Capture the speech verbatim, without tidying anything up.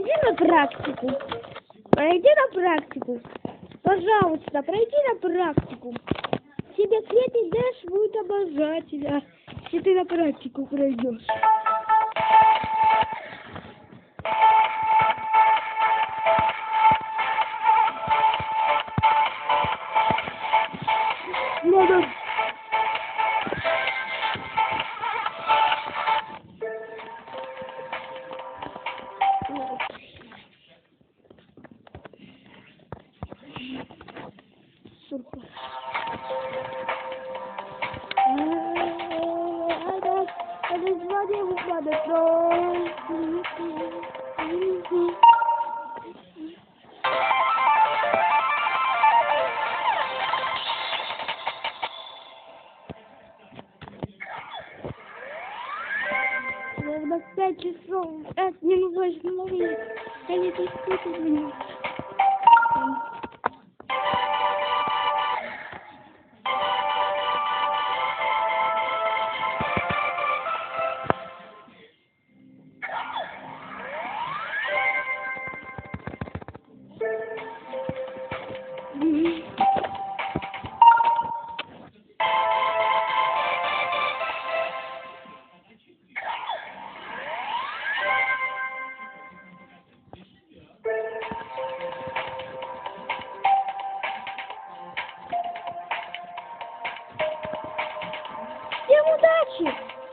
пройди на практику. Пройди на практику. Пожалуйста, пройди на практику. Тебе Свет и Дэш будут обожать тебя, если ты на практику пройдешь. Надо... Супер. Когда пять часов, пять минут восьмой, они тут спят меня. Всем удачи!